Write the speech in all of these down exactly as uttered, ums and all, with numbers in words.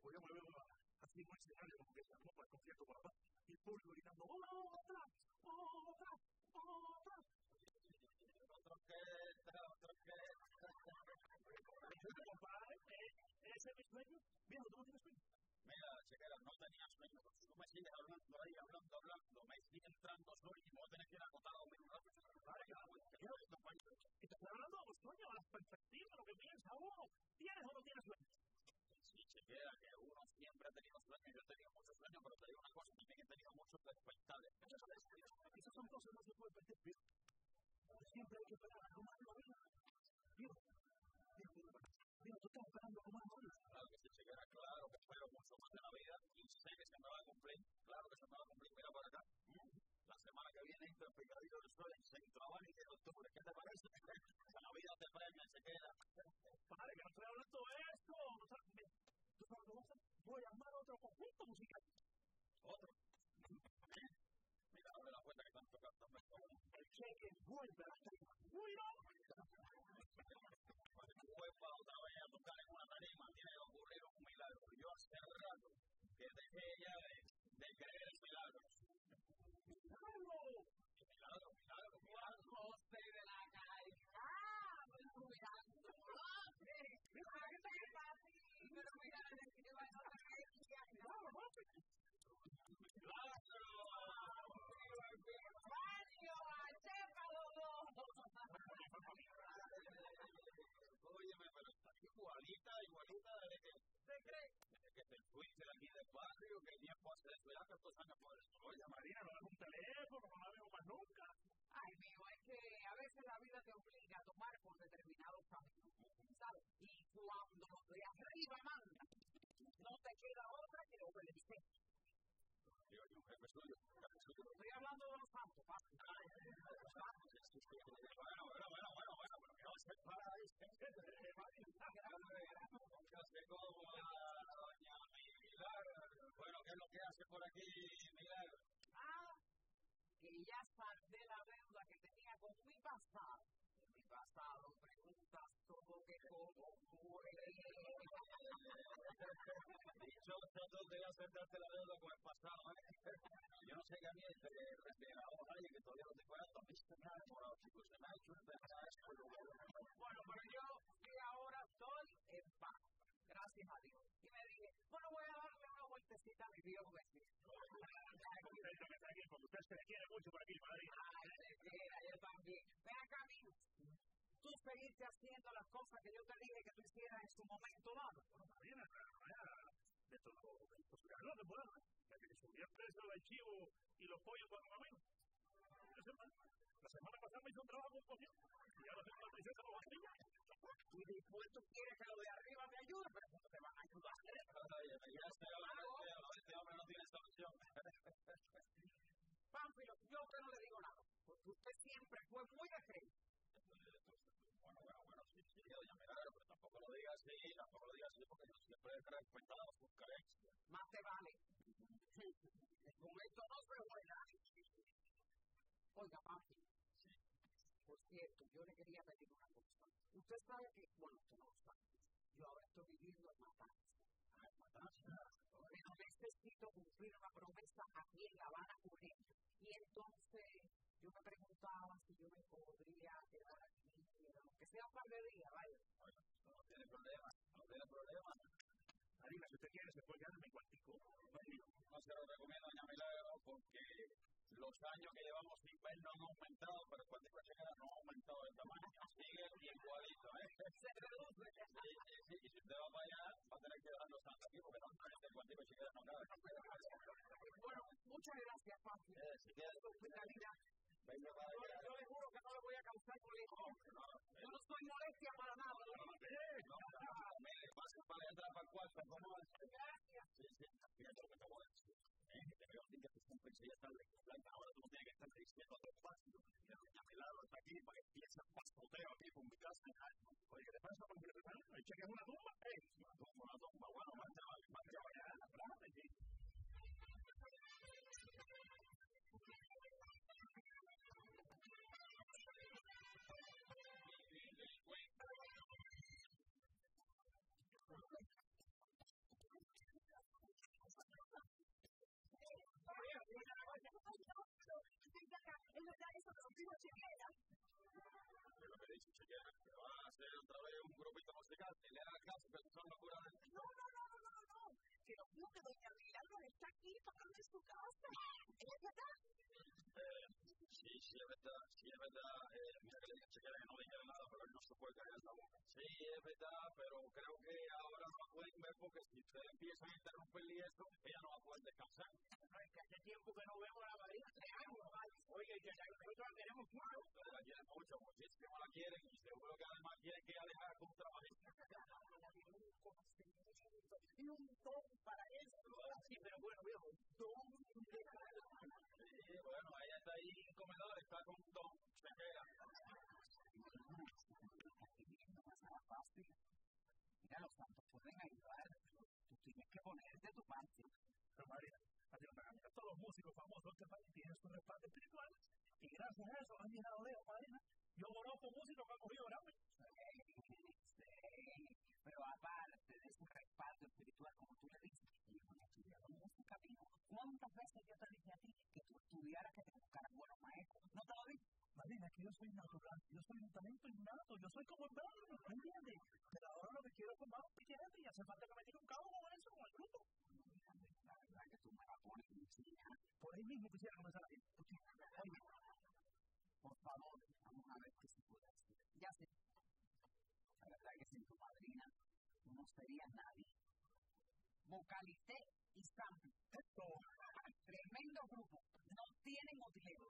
pues yo me veo así en un escenario como que se armó para el concierto por acá, y el público gritando, ¡otra! ¡Otra! ¡Otra! Otro que, otro que. Compadre, ese es mi sueño. Viejo, ¿tú no tienes sueño? Mira, chequera, no tenía sueño, pero si tú me sigues hablando ahí, hablando, hablando, me sigue entrando sueño y me voy a tener que ir a acotar a dormir un rato. Vale, claro, que te estoy hablando de los sueños, a las perspectivas, lo que piensa uno. ¿Tienes o no tienes sueño? Sí, chequera, que uno siempre ha tenido sueños. Yo he tenido muchos sueños, pero te digo una cosa, también he tenido muchos despertares. Esas son cosas que no se pueden perder, viejo. Siempre hay que esperar a tomar la vida. Viejo, viejo, tú estás esperando a tomar la vida. Claro que sí, chequera, claro que espero mucho más de la vida y sé que se me va a cumplir. Claro que se me va a cumplir. Mira para acá. La semana que viene entro en Picadillo del Sol en Centroavan y de octubre. ¿Qué te parece? La vida te premia, chequera. Padre, que no estoy hablando de esto. No sabes, ¿tú sabes lo que voy a hacer? Voy a armar otro conjunto musical. ¿Otro? Mira, abre la puerta que están tocando también. El cheque vuelve a la tarima. ¡Cuidado! Pues tú vuelvas otra vez a tocar en una tarima, tiene que ocurrir un milagro. Yo hace rato que dejé ya de, de creer en milagros. ¡Milagro! Milagro, milagro, milagro. José de la calle. ¡Ah! Pero mirando. ¡Ay, qué fácil! Pero mira, que va a estar aquí. ¡Claro, José! ¡Milagro! ¡Mario! ¡Achépalo! Óyeme, pero está igualita, igualita desde que ¿Te crees? desde que te fuiste de aquí del barrio, que tiempo hace eso, ya tantos años por eso. Oye, Marina, no es un teléfono, no la veo más nunca. Ay, mijo, es que a veces la vida te obliga a tomar por determinados caminos, ¿sabes? Y cuando los de arriba mandan, no te queda otra que obedecer. Digo, yo, jefe suyo, jefe suyo. Estoy hablando de los santos, papi. Ay, bueno, bueno, bueno, bueno, bueno, pero que no se para ahí. Yo sé cómo va doña Milagro. Bueno, ¿qué es lo que hace por aquí, Milagro? Ah, que ya saldé la deuda que tenía con mi pasado. Mi pasado, preguntas todo que cómo fue. Dicho trato de aceptarte la deuda con el pasado, ¿eh? Yo no sé qué a mí de, de la hoja y que todavía no te cuento, a mí se me ha demorado, chicos, se me ha hecho un desastre. Bueno, pero yo sí ahora estoy en paz, gracias a Dios. Y me dije, bueno, voy a darle una vueltecita a mi viejo vecino. Porque usted se le quiere mucho por aquí, Madrid. Ay, se quiera, yo también. Ven acá, mijo. Tú seguiste haciendo las cosas que yo te dije que tú hicieras en su momento dado. Bueno, Marina, de todo el posible de puedo, ya que subió el precio del chivo y los pollos para comer. La semana pasada me hizo un trabajo un poquito y ahora tengo la princesa por la silla. Y después tú quieres que lo de arriba me ayude, pero ¿cómo te van a ayudar? Ya este hombre, este hombre no tiene solución. Pánfilo, yo a usted no le digo nada, porque usted siempre fue muy de fe. Bueno, bueno, bueno, sí, sí, doña Milagro, pero tampoco lo digas así, tampoco lo digas así, porque yo siempre he respetado sus creencias. Más te vale. Con esto no se juega. Oiga, papi. Sí. Por cierto, yo le quería pedir una cosa. Usted sabe que, bueno, usted no lo sabe. Yo ahora estoy viviendo en Matanza. Ah, Matanza. Pero necesito cumplir una promesa aquí en La Habana con él. Y entonces yo me preguntaba si yo me podría quedar aquí, aunque sea un par de días, ¿vale? Bueno, no tiene problema, no tiene problema. Marina, si usted quiere, se puede quedar en mi cuartico. No se lo recomiendo, doña Milagro, porque los años que llevamos sin ver no han aumentado, pero el cuartico de chequera no ha aumentado de tamaño. Sigue igualito, ¿eh? Se reduce. Sí, sí, sí, y si usted va para allá, va a tener que dejar los santos aquí, porque no, el cuartico de chequera no cabe. Bueno, muchas gracias, papi. Eh, si quieres, hospitalidad. venga para Yo, allá. yo le juro que no le voy a causar molestia. Yo no soy molestia para nada. No, no, mire, pase para entrar para el cuarto, ¿cómo es? Gracias. Sí, sí, fíjate lo que te voy a decir. Eh, que te veo así que tus cómplices ya están blanca, ahora tú no tienes que estar diciendo a tu espacio. Mira, doña Milagro está aquí para que empiece el pasoteo aquí por mi casa. Oye, ¿qué te pasa con mi hermano? ¿El cheque es una tumba? Eh, una tumba, una tumba. Bueno, marcha, marcha, vaya, adelante, sí. verdad eso que nos dijo Chequera. Yo lo que dice Chequera, que va a hacer otra vez un grupito musical, que le haga caso, que son locuras de... No, no, no, no, no, no. Que nos dijo que doña Milagros está aquí tocando en su casa. ¿Es verdad? Eh, sí, sí es verdad, sí es verdad. Eh, mira que le dije a Chequera que no dijera nada, pero él no se puede callar la boca. Sí, es verdad, pero creo que ahora no la pueden ver porque si ustedes empiezan a interrumpirle esto, ella no va a poder descansar. No, es que hace tiempo que no vemos a la Marina, tres años. Oye, que nosotros la tenemos claro. Ustedes la quieren mucho, muchísimo la quieren y seguro que además quieren que ella deje con un trabajito. Y un don para eso. Sí, pero bueno, viejo, don de Sí, bueno, ella está ahí en comedor, está con un don, Chequera. Mira, los santos pueden ayudar. Tú tienes que ponerte tu parte. Pero María, todos los músicos famosos de este país tienen su respaldo espiritual y gracias a eso han llegado lejos, Marina. Yo conozco músicos que han cogido Grammy. Sí, pero aparte de ese respaldo espiritual, como tú le dices, ellos han estudiado música, amigo. ¿Cuántas veces yo te dije a ti que tú estudiaras, que te buscaras buenos maestros? ¿No te lo dije? Marina, que yo soy natural, yo soy un talento innato, yo soy como el bravo, ¿me entiendes? Pero ahora lo que quiero es formar un piquete y hace falta que me tire un cabo con eso, con el grupo. La verdad que tú me la pones en China. Por ahí mismo quisiera comenzar a ir. Oye, por favor, vamos a ver qué se puede hacer. Ya sé, la verdad que sin tu madrina tú no serías nadie. Vocalité y Sample. Esto, tremendo grupo. No tienen utilero.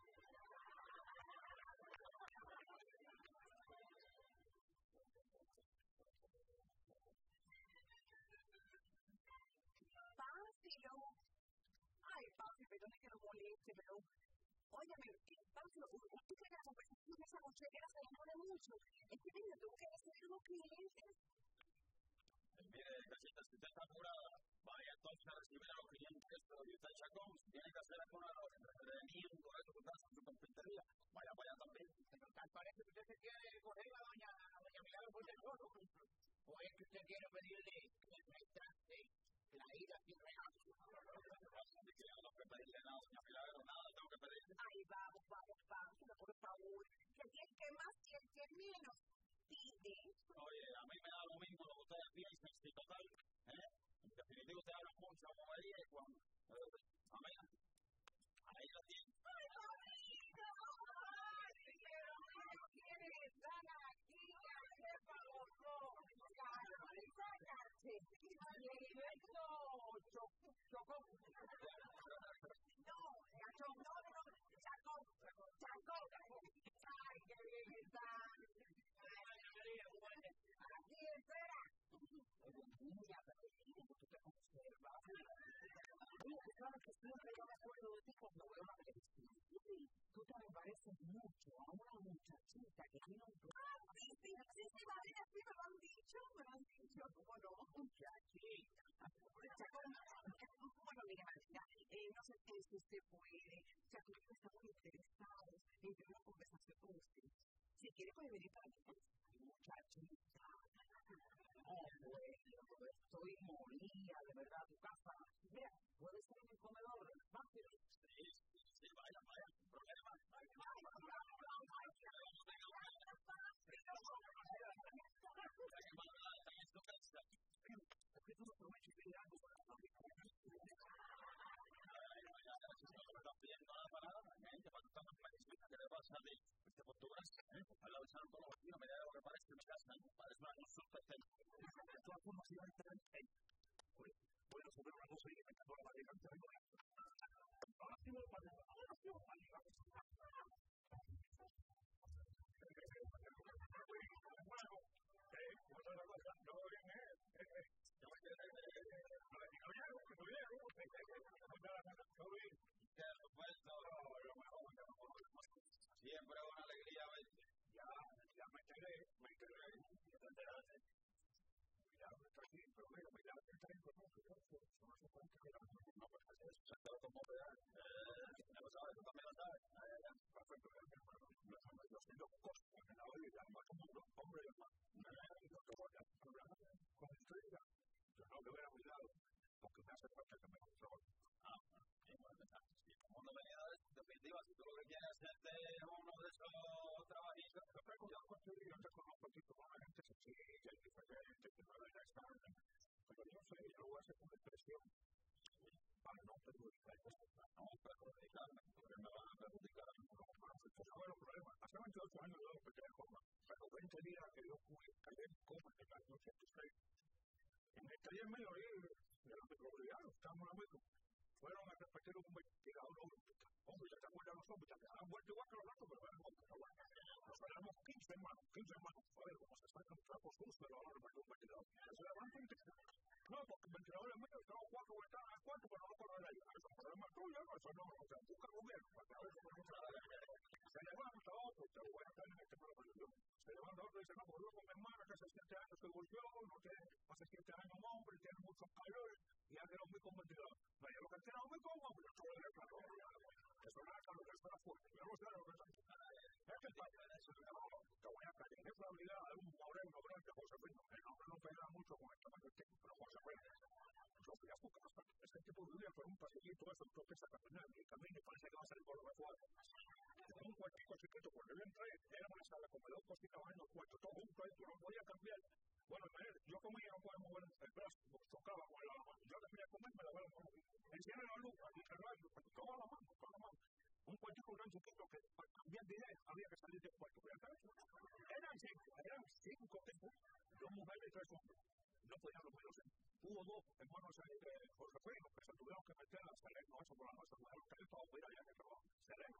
Pánfilo. Ay, Pánfilo, perdón que lo moleste, pero... Óyeme, Pánfilo, usted que la conversación esa con Chequera se demora mucho. Es que yo tengo que recibir unos clientes. Mire, casita, si usted está apurada, vaya entonces a recibir a los clientes, pero y usted, Chacón, si tiene que hacer alguna entretenimiento, eso que pasa en su carpintería, vaya para allá también. Pero tal parece que usted se quiere correr a doña, a doña Milagro por teléfono. O es que usted quiere pedirle que le retrase la ira sin real. Así que yo no tengo que pedirle nada a doña Milagro, nada tengo que pedirle. Ay, vamos, vamos, vamos, por favor. Que el que más y el que menos pide. Oye, a mí me da lo mismo lo que ustedes piensen, si total, ¿eh? En definitiva, ustedes hablan mucho, como vería, y cuando, eh, a mí, ahí la tienen. ¡Ay, bonito! ¡Ay, qué bueno! ¿Quiénes están aquí? ¡Qué favor! ¡Claro, sácate! ¡Directo! ¡Chocó! No, Chacón, no, no, Chacón, Chacón. ¡Ay, qué bien están! Aquí, espera. Mira, pero tú te conservas. Tú sabes que siempre yo me acuerdo de ti cuando veo la televisión. Tú te me pareces mucho a una muchachita que tiene un programa. Sí, sí, sí, sí, Marina, sí, me lo han dicho, me lo han dicho. ¿Cómo no? Muchachita. Bueno, mira, Marina, eh, no sé si usted puede, o sea, tú estamos interesados en tener una conversación con usted. Si quiere, puede venir para acá. Muchachita. Oh, bueno, estoy molida, de verdad, tu casa. Mira, puede ser en el comedor, rápido. Sí, sí, sí, vaya, vaya, sin problema. Ay, ay, ¿por qué tú no aprovechas y pides algo para la fábrica? Están pidiendo nada para nada, gente, para estar en medicina, ¿qué le pasa a ti? Este portugués, ¿eh? Al lado de San Antonio, no me da lo que parece que me casa, ¿no? Parece una consulta técnica. De todas formas, si va a estar ahí, voy a subir una cosa y me quedo la barriga antes de comer. Ahora sí voy para arriba, ahora sí voy para arriba. Bueno, eh, ¿cómo está la cosa? ¿No lo bien, eh? Yo me quedé, a ver, ¿no vieron? ¿No vieron? ¿Cómo está la cosa? ¿Todo bien? ¿Qué es lo puesto? Lo mejor, lo mejor. Siempre una alegría verte. Ya, ya me enteré, me enteré, ya te enteraste. Milagro está aquí, pero mira, Milagro está ahí con nosotros, no se puede quedar. No, pues así es, se quedó como vean. Eh, ya lo sabes, tú también lo sabes. Perfecto, hermano. Yo soy dos cosas en la vida, más como un hombre y hermano. Y no te voy a hablar con estrella. Yo no le voy a cuidado, porque me hace falta que me controle. Ah, bueno, sí, bueno, sí, como no venía de definitiva, si tú lo que quiere hacerte uno de esos trabajitos. Yo tengo ya construido, yo te conozco, tipo, la gente se sigue, hay diferentes, que no le están. Pero yo sé, yo lo voy a hacer con expresión. Para no perjudicar, no perjudicarme, porque me van a perjudicar. Pues no era un problema. Hace veintiocho años yo empecé en coma, pero veinte días que yo fui, caí en coma en el año ochenta y seis. En el taller mío ahí, de la microbiología, estábamos en la fueron a repetir un ventilador óptica. Hombre, ya te acuerdas los ópticas, que han vuelto igual que los ratos, pero eran ópticas. Nos éramos quince hermanos, quince hermanos. Joder, como se sacan trapos sucios, lo van a repetir un ventilador. Eso le van a intentar. No, porque el ventilador es mío, tengo cuatro ventanas al cuarto, pero no lo puedo ver ahí. Eso es un problema tuyo, eso no, o sea, busca un gobierno, para ver cómo no se llevan a otro, te voy a estar en este problema. Se llevan a otro y dicen, no, pues yo con mi hermana que hace siete años se volvió, no tiene, hace siete años un hombre, tiene muchos calores, y ha quedado muy convertido. No, yo lo que quiero es muy cómodo, pero yo voy a dejar. Eso no es claro, que está fuerte. Yo no sé lo que es. Es que te voy a caer. Es la habilidad de un moreno grande, José Fino. El hombre no pega mucho con el tamaño del tipo, pero José Fino. Yo fui a su casa, ese tipo vivía por un pasillito, eso, yo que esa caminar, y camino y parece que va a salir por lo de fuera. Un cuartico chiquito, cuando yo entré, era una sala, como dos cositas en los cuartos, todo junto ahí, tú no podías cambiar. Bueno, yo como ya no podía mover el brazo, tocaba con la mano, yo debía comer, me la voy a mover. Enciende la luz, aquí el radio, toma la mano, toma la mano. Un cuartico tan chiquito que para cambiar de idea había que salir del cuarto. Eran cinco, eran cinco tipos, dos mujeres y tres hombres. No podían los menos. Hubo dos hermanos de José Fino que se tuvieron que meter a Sereno, eso por la noche, tuvieron que ir para oír allá que trabajan. Sereno.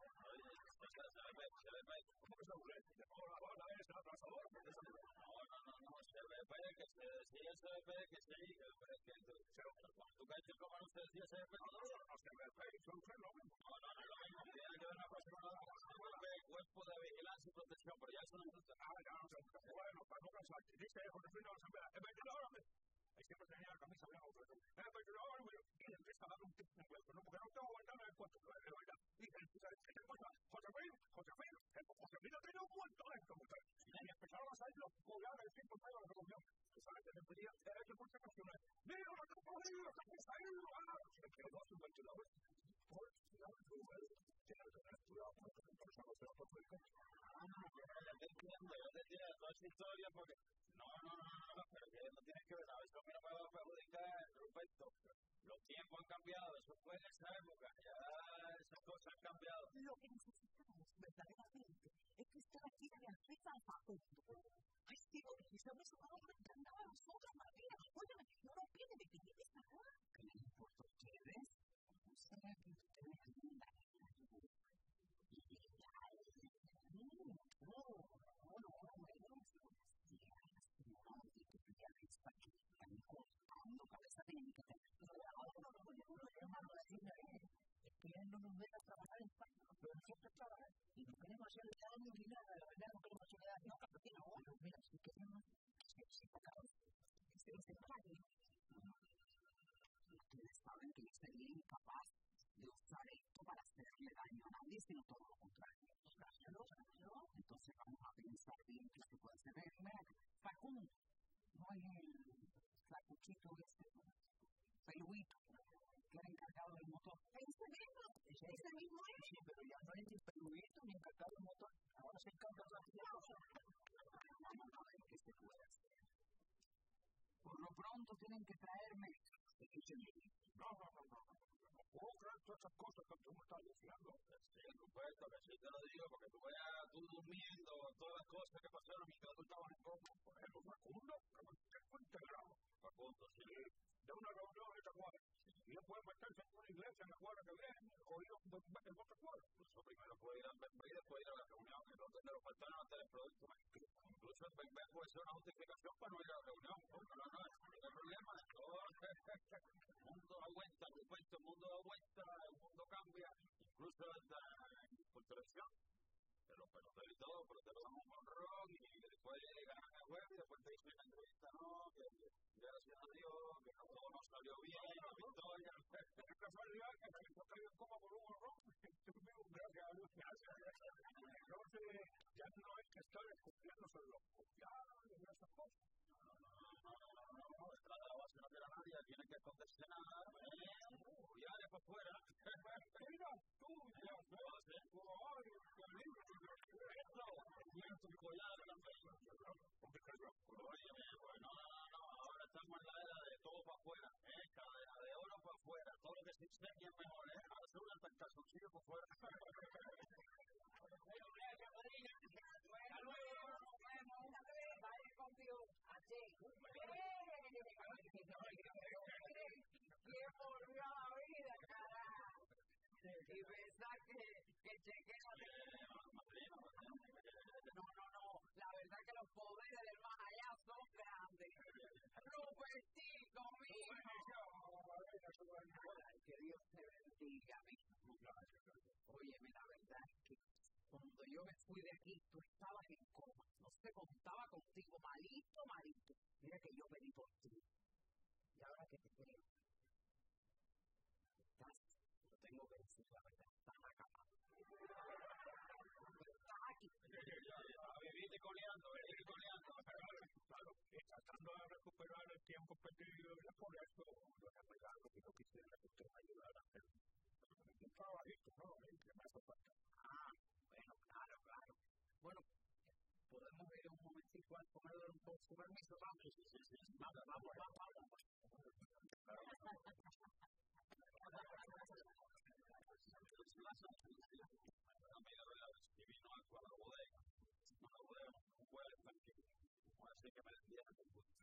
¿Cómo que se aburre? De toda la bala es el atrasador. No, no, no, no, se ve, pero que se decía, se ve, que se diga, que tú caches como no se decía, se ve, no, no, no se ve, pero eso es lo mismo. No, no, no, lo mismo, tiene que ver una cosa con la otra, cuerpo de vigilancia y protección, pero ya eso no es. Ah, ya, no sé, bueno, para no cansarte, dice José Fino, el ventilador, ahí siempre tenía la camisa bien otra, el ventilador, y le empieza a dar un tip, no, porque no tengo guardado en el cuarto, es verdad, y ¿qué cosa? José Fino, José Fino, José Fino tenía un montón de esto, y empezaron a salir los colgados del tiempo de la revolución, tú sabes que se pedía, era que por nacional, mira, lo que he cogido, se ha salido, ah, se quedó su ventilador, por la revolución, tiene que tener cuidado, porque entonces no se lo puede decir. Ah, yo te entiendo, yo te entiendo toda esa historia, porque no, no, no, no, pero que no tienes que ver, a veces a mí no me va a perjudicar, Ruperto, los tiempos han cambiado, eso fue en esa época, ya esas cosas han cambiado. Lo que necesitamos verdaderamente es que usted aquí de acceso al facundo. Ay, sí, porque se me sumado por el candado a nosotros, María. Óyeme, no nos pide de que llegue esta hora. ¿Qué le importa a ustedes? No sé, que ustedes atiendan. No, no, no, no, no, cabeza técnica. Ahora no podemos llamarlo así, es que él no nos deja trabajar en España, pero nosotros trabajamos y no queremos hacerle daño ni nada, la verdad no queremos hacerle daño, no, Capetina, bueno, mira, si queremos que se pecado, que se nos separe. Ustedes saben que yo sería incapaz de usar esto para hacerle daño a nadie, sino todo lo contrario. Claro, claro. Entonces vamos a pensar bien que se puede hacer. Facundo, no hay el flacuchito ese, peluito, que era encargado del motor. ¿Ese mismo? ¿Ese mismo es? Sí, pero ya no es ni peluito ni encargado del motor. Ahora se encarga de las cosas. Vamos a ver qué se puede hacer. Por lo pronto tienen que traerme. No, no, no, no. No puedo creer todas esas cosas que tú me estás diciendo. Sí, Ruperto, que sí te lo digo, porque tú veas tú durmiendo, todas las cosas que pasaron mientras tú estabas en coma. Por ejemplo, Facundo, que fue integrado. Facundo, sí. De una reunión en esta cuadra. Y él puede meterse en una iglesia en la cuadra que viene, o ir a en otra cuadra. Incluso primero puede ir a Benbé y después ir a la reunión. Entonces de los faltaron hasta el producto. Incluso en Benbé puede ser una justificación para no ir a la reunión. No, no, no, no hay problema. El mundo da vuelta, Ruperto, el mundo da vuelta, el mundo cambia. Incluso por televisión. Te lo peloteo y todo, pero te lo damos con ron y después ganan el juego y después te dicen en la entrevista, no, que gracias a Dios, que no todo nos salió bien, la victoria. Es casualidad que se le cayó en coma por un horror. Gracias a Dios, gracias. Entonces, ya no hay que estar escupiéndose los confiados y esas cosas. No, no, no, no, no, está la base no queda nadie, tiene que esconderse nada, ya de por fuera. Mira, tú, ya, apoyar a la empresa. Oye, pues no, no, no, ahora estamos en la era de todo para afuera, ¿eh? Cadena de oro para afuera, todo lo que se incendia es mejor, ¿eh? Ahora se unen calzoncillos para afuera. Bueno, luego nos vemos una vez, vaya contigo, así. ¿Quién volvió a la vida, carajo? Y pensar que, que chequea. No, no, no, la verdad que los poderes del más allá son grandes. Rupertico, mijo. Que Dios te bendiga, mijo. Óyeme, la verdad es que cuando yo me fui de aquí, tú estabas en coma. No se contaba contigo, malito, malito. Mira que yo pedí por ti. Y ahora que te creo, estás, no tengo que decir la verdad, estás acabado. Estás aquí. Viviste coleando, viviste coleando. Claro, tratando de recuperar el tiempo perdido, por eso no es milagro que no quisiera que usted me ayudara a hacer un trabajito, ¿no? Que me hace falta. Ah, bueno, claro, claro. Bueno, podemos ir un momentito al comedor un poco, su permiso, vamos. Sí, sí, sí. Vamos, vamos, vamos, vamos. Amiga, y vino a la bodega. A la bodega, un huele tranquilo. Así que me decía que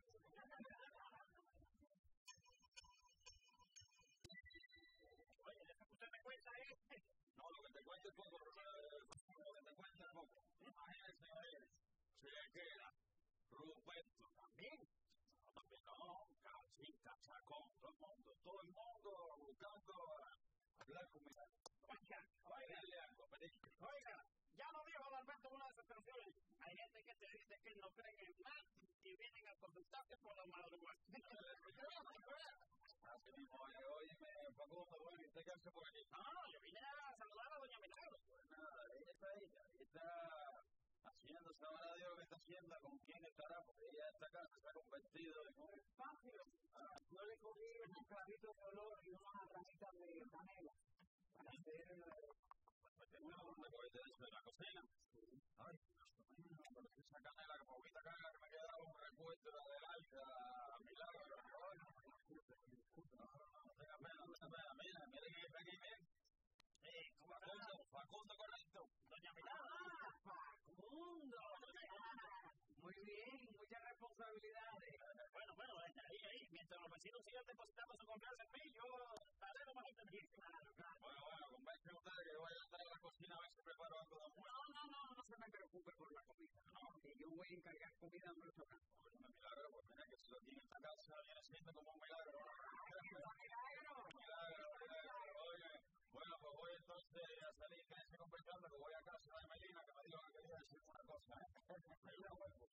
Oye, eso que usted me cuenta es... no, lo que te cuento es poco, lo que te cuento es poco. Imagínense, chequera, Ruperto también. También no, cachín, cachacón, todo el mundo, todo el mundo buscando hablar conmigo. Oiga, oiga, oiga, ya lo dijo Alberto en una de sus canciones. Hay gente que te dice que no creen en nada y vienen a consultarte por los madrugadas. Así mismo, oye, Facundo, bueno, ¿y usted qué hace por aquí? No, no, yo vine a saludar a doña Milagro. Pues nada, ella está ahí, ahí está haciendo, sabrá Dios lo que está haciendo, con quién estará, porque ella esta casa se ha convertido en un espacio. Ah, yo le cogí unos clavitos de olor y unas ramitas de canela para hacer... Bueno, ¿te cogiste de eso de la cocina? Ay, pero esa canela que poquita caga que me queda un repuesto de alta, milagro. No, no tenga pena, no tenga pena, mira, mira que está aquí bien. Eh, Facundo, Facundo correcto. Doña Milagro. ¡Ah, Facundo! Muy bien, muchas responsabilidades. Bueno, bueno, ahí, ahí, mientras los vecinos sigan depositando su confianza en mí, yo estaré lo más entendido. Claro, claro. Bueno, bueno, convence usted que voy a entrar a la cocina a ver si preparo algo de almuerzo. No, no, no, no se me preocupe por la comida. No, que yo voy a encargar comida en nuestro campo. Bueno, un milagro, pues mira que si lo tiene en esta casa viene siendo como un milagro. ¡Milagro! Milagro, milagro, oye. Bueno, pues voy entonces a salir que se conversando, que voy a casa de Melina, que me dijo que quería decir una cosa. Ahí lo vuelvo.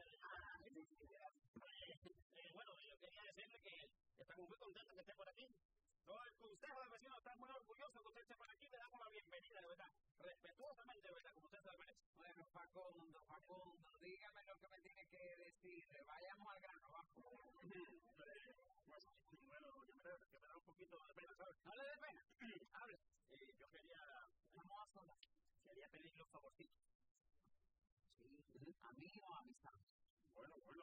Eh, bueno, yo quería decirle que estamos muy contentos que esté por aquí. Todo el consejo de vecinos está muy orgulloso que usted esté por aquí. Le damos la bienvenida, de verdad. Respetuosamente, de verdad, como usted se lo merece. Bueno, Facundo, Facundo, dígame lo que me tiene que decir. Vayamos al grano, vamos. Bueno, yo me da, que me da un poquito de pena, ¿sabes? No le dé pena. Hable. Eh, yo quería, Vamos a solas. quería pedirle un favorcito. Sí, a mí o a mis amigos. Bueno, bueno.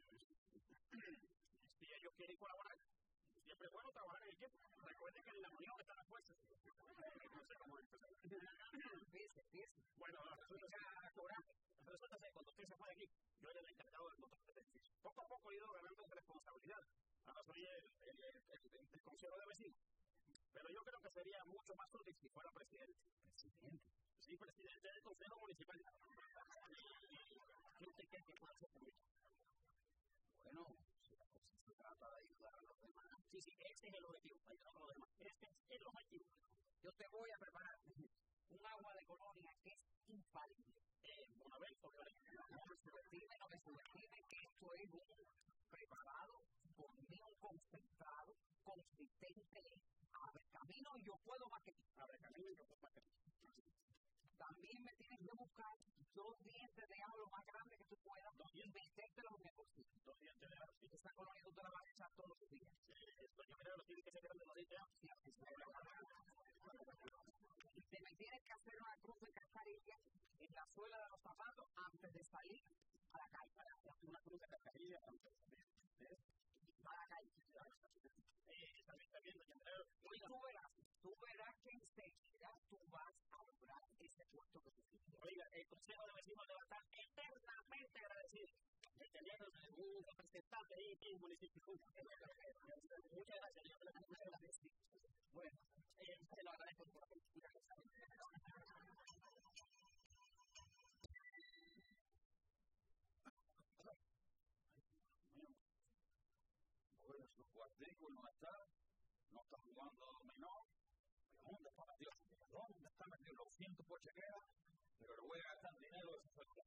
Si ellos quieren colaborar, siempre es bueno trabajar en equipo. Recuerden que en la unión está la fuerza. No sé cómo es. Fíjese, fíjese. Bueno, resulta ser, cuando usted se fue de aquí, yo era el encargado del motor de beneficio. Poco a poco he ido ganando responsabilidad. Ahora soy el, el, el, el, el consejero de vecinos. Pero yo creo que sería mucho más útil si fuera presidente. ¿Presidente? Sí, presidente del Consejo Municipal. ¿Qué usted cree que puede hacer por mí? Bueno, si la cosa se trata de ayudar a los demás. Sí, sí, ese es el objetivo, ayudar a los demás. Este es el objetivo. Yo te voy a preparar un agua de colonia que es infalible. Eh, una vez, por ahí. No me subestime, no me subestime que esto es un preparado por mí, un concentrado, consistente. Abre camino y yo puedo más que ti. Abre camino y yo puedo más que ti. También me tienes que buscar dos dientes de agua lo más grande que tú puedas y metértelos en el bolsillo. Dos dientes de agua. Esa colonia tú te la vas a echar todos los días. Esto yo creo que tiene que ser grande dos dientes de agua. Sí, así se y te me tienes que hacer una cruz de cascarilla en la suela de los zapatos antes de día, y tú verás, tú verás que enseguida tú vas a lograr ese puesto que tú quieres. Oiga, el Consejo de Vecinos debe estar eternamente agradecido de tener un representante ahí en el municipio. Muchas gracias, señor. Bueno, eh, se lo agradezco por la oportunidad. Bueno, su cuartico no está, no está jugando dominó. ¿Dónde está metido? ¿Dónde está metido? Lo siento por chequera, pero le voy a gastar dinero de esa suerte.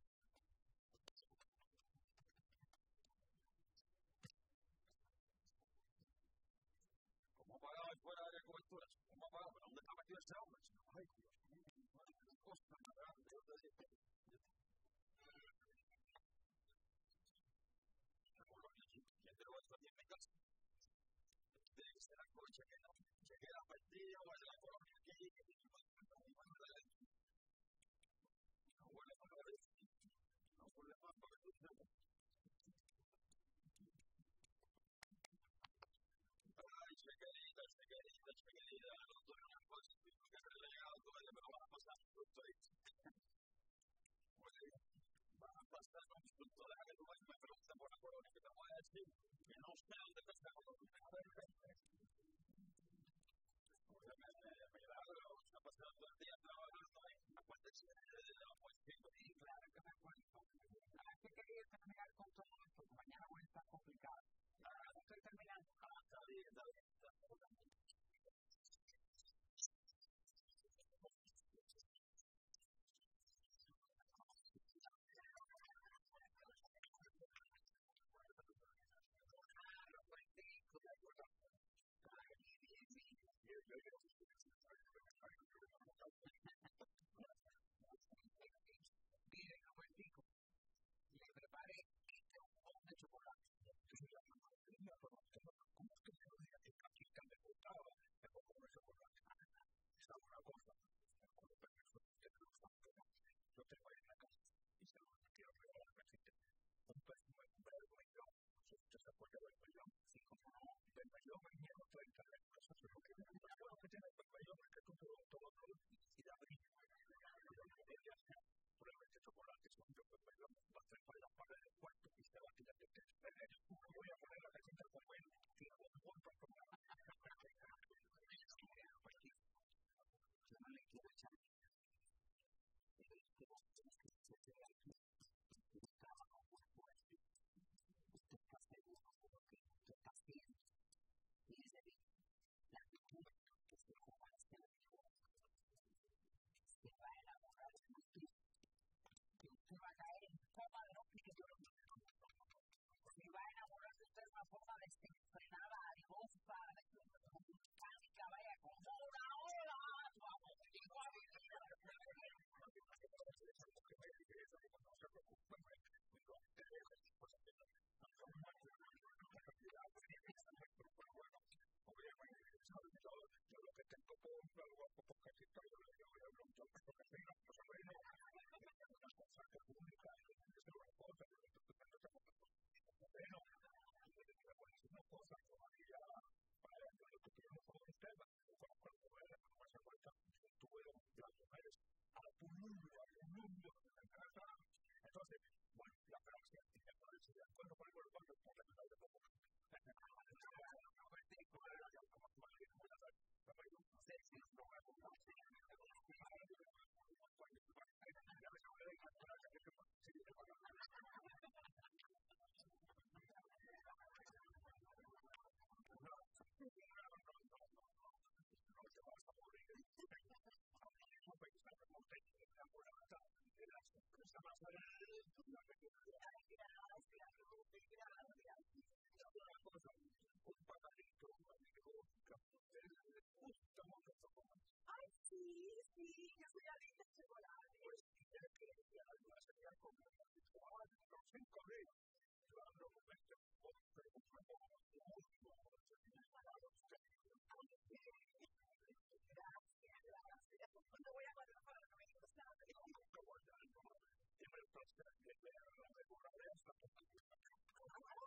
¿Cómo ha pagado fuera de la cobertura? ¿Cómo ha pagado? ¿Pero dónde está metido ese hombre? Ay, Dios mío, qué cosa tan grande. Yo te dije, ¿quién te lo va a hacer en mi casa? Tiene que ser algo de chequera. Chequera partida o de la colonia aquí. No huele más a eso. No huele más a eso. Ay, chequerita, chequerita, chequerita. No estoy en una cosa que se le ha llegado todo el me lo van a pasar un fruto ahí. Oye, van a pasar un fruto. Deja que tú vayas y me preguntes por la colonia que te voy a decir. Que no sé dónde está esa colonia. A ver, oye, me, me milagro. Se ha pasado todo el día trabajando ahí. Acuérdese de la poesía. Sí, claro que me acuerdo. Es que quería terminar con todo esto. Mañana voy a estar complicado. Ahora estoy terminando. Ah, está bien, está bien. Mire, Robertico, le preparé este bombón de chocolate. Entonces la mamá tenía, pero ¿cómo es que se lo dije que aquí que me gustaba? Me pongo con el chocolate. Esta es una cosa. Con los permisos que me gustan, pero yo tengo ahí en la casa y se lo quiero regalar. Un perfume vermellón. No sé si usted se acuerda del vermellón. Sí, como no. Vermellón es miedo treinta de eso es lo que tiene. Lo que tiene el vermellón es que tú todo, todo, todo, y da brillo. Prueba este chocolate, es un vermellón, va a trepar las paredes del cuarto y se va a tirar de té. Voy a poner la casita con él, y la voy a volver a tomar. Yo no le quiero echar. Usted está seguro de lo que usted está haciendo. Fíjese bien, la mujer que se juega este juego se va a enamorar de usted. Que usted va a caer en coma de no piqueteros. Se va a enamorar de usted de una forma desenfrenada, arigosa, mecánica, vaya, como una ola. Vamos, y va a vivir. No se preocupe, yo lo que tengo por un algo poco casi todo lo que yo voy a hablar yo creo que soy una cosa buena una cosa que pública es una cosa bueno una cosa todavía para lo que tuvimos con un tema con con mujeres como esa vuelta tuvieron las mujeres a pululio a pululio entonces bueno la Francia y me parece de acuerdo con el gobierno por la de poco Ay, sí, sí, yo soy adicta al chocolate. Pues si quieres que ya lo vas a enviar con cuatro, cinco días. Yo hablo con este hombre, un poco gracias, gracias. ¿Cuándo voy a guardar para no me gusta? ¿Cómo que guardar? Siempre entonces, que me haga la mejor de esta.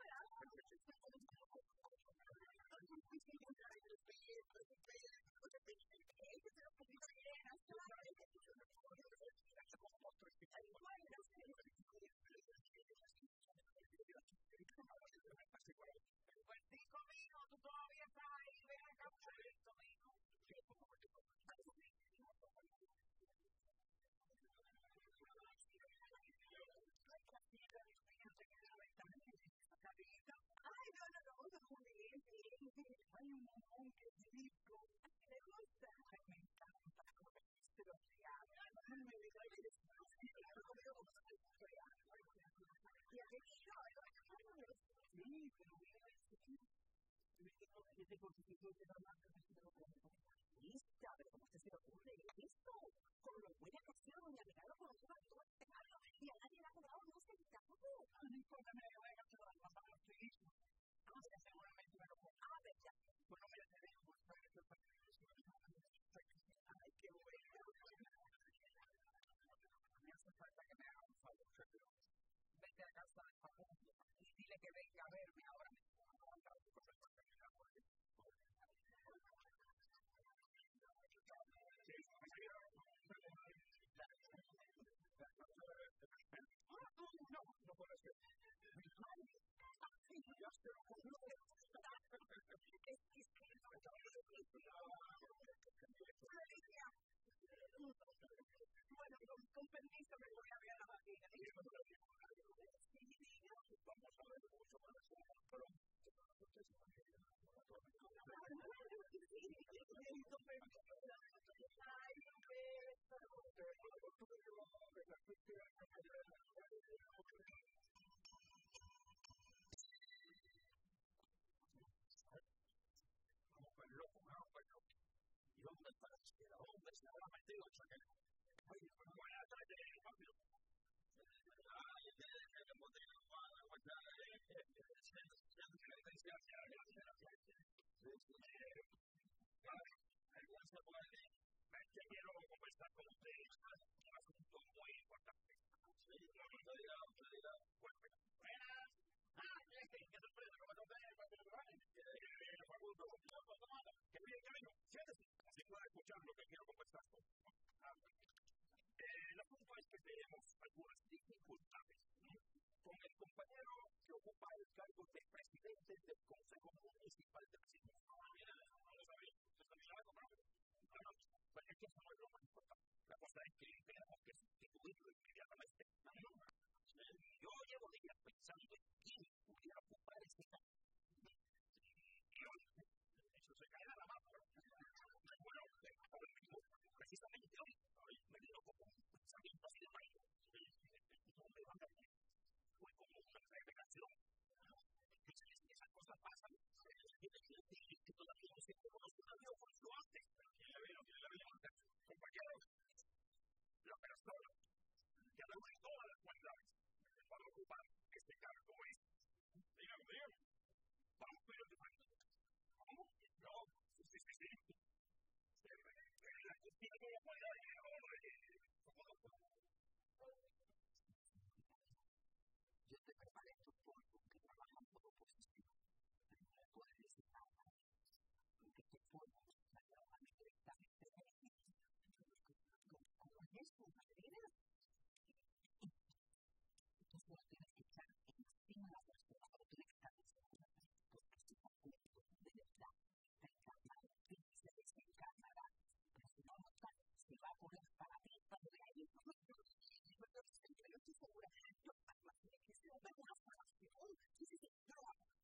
pero mira este tío, este constitución que normal que se lo pone. Lista, pero ¿cómo se le ocurre esto? Con lo buena que ha sido doña Milagro con nosotros todo este año y a nadie le ha cobrado un centavo. No importa, me voy a gastar las mamás los turismo. No sé, seguramente me lo pongo. Ah, verdad. Bueno, me te dejo por estar en el partido. Ay, qué bueno. Me hace falta que me haga un favor. Vete a casa de Facundo y dile que venga a verme ahora mismo. No voy a dar cosas para terminar por aquí. Sí, no, no puede ser. Ya se lo juro. Es que es que no bueno, con, con permiso me voy a ver a la vagina. Vamos a ver mucho más. Pero como el loco, ¿no? Bueno, ¿y dónde está la chiquera? ¿Dónde se habrá metido el chaquero? Oye, pues voy a traer rápido. Ay, el de que me tengo para guardar el se puede. Que quiero conversar con ustedes un asunto muy importante. Sí, no me diga, no me diga. Bueno, buenas. Ah, qué sorpresa, ¿cómo está usted? Que Facundo, que viene en camino. Siéntese, así puede escuchar lo que quiero conversar con. El asunto es que tenemos algunas dificultades con el compañero que ocupa el cargo de presidente del Consejo Municipal de Vecinos. Mira, no lo sabía, usted también la va a comprar. Pero es que eso no es lo más importante. La cosa es que tenemos que sustituirlo inmediatamente. Yo llevo días pensando en quién pudiera ocupar ese cargo. Y hoy, eso se cae de la mano. Bueno, ahora mismo, precisamente hoy, hoy me dio como un pensamiento así de rayo. ¿Dónde van a ir? Fue como una revelación. Esas cosas pasan. Que todavía no se conoce un amigo con su antes. ¿Quién le vino? ¿Quién le vino antes? Compañeros, la persona que reúne todas las cualidades para ocupar este cargo es, dígame, dígame, Pampero de Franco. ¿Cómo? No, sí, sí, sí, sí. La cuestión de la cualidad es ahora, ¿cómo no? Yo te preparé tu polvo que trabajan por oposición. No puedes decir nada. Porque tu polvo se llama directamente como es tu manera. Entonces lo tienes que echar encima de la persona cuando tú le estás diciendo. Porque si no, de verdad, te encarnará, se desencarnará. Pero si no, no está, se va a poner para ti, para de ahí. Yo estoy segura. Yo, además, que se lo veo una formación. Sí, sí, sí, yo lo hago.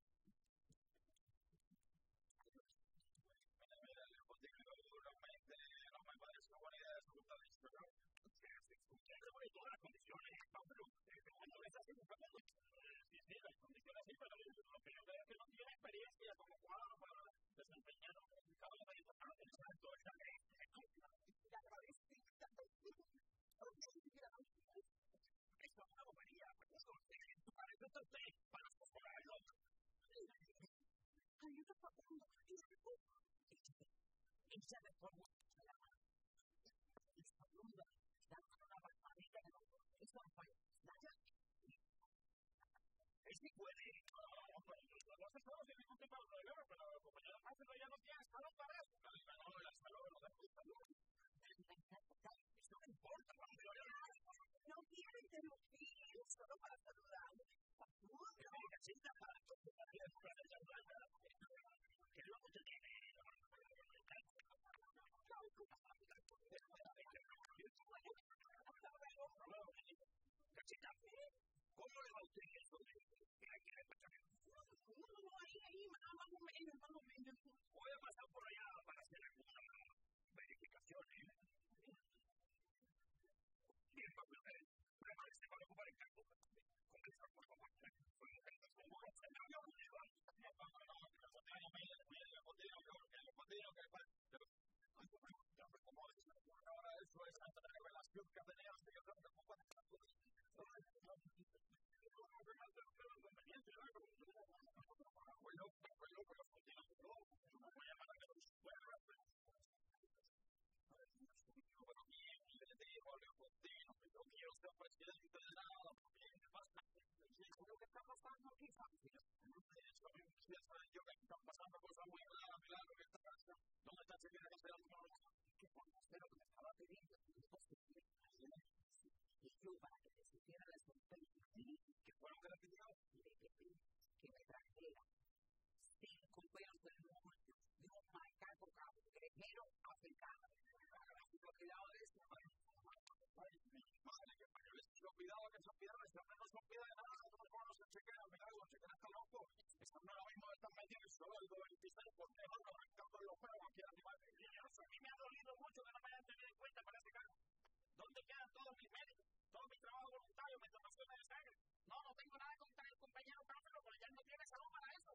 Mira, le contigo realmente no me parece una buena idea esa junta de Instagram. Usted se pone todas las condiciones, Pablo. ¿Cómo le estás haciendo? Sí, sí, las condiciones sí, pero lo que yo veo es que no tiene experiencia como cuadro para desempeñar un cargo tan importante. Exacto, exacto. Ya agradezco. Esto es una bobería, eso para eso está usted, para socorrerlo. Ay, yo te propongo, ella de forma esta luna, dando una palmadita en el hombro. Eso no puede. Nada. Él sí puede. Lo hace todo sin ningún tipo de problema, pero la compañera Páselo ya no tiene salón para eso. No, no, el salón no da gusta. Eso no importa, cuando yo no quiero interrumpir, solo para saludar. Pero mi cachita, para todo, para ir a saludar. ¿Qué es lo que usted tiene? Cachita, ¿cómo le va a usted eso? ¿Qué hay que despachar? No, no, ahí, ahí, más o menos, más o menos. Voy a pasar por allá para hacer alguna verificación. Bien, Pablo, prepárese para ocupar el cargo. Comenzar, por favor. ¿Cómo se me había olvidado? chequea, milagro, chequea, está loco. Esa no ahora mismo están metiendo el sueldo, el piso, porque no lo arrancando los pelos aquí al animal. Y yo no sé, a mí me ha dolido mucho que no me hayan tenido en cuenta para ese caso. ¿Dónde quedan todos mis médicos? Todo mi trabajo voluntario, mis donaciones de sangre. No, no tengo nada contra el compañero Cáfaro, pero ya no tiene salud para eso.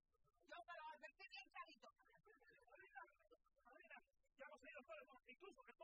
Incluso que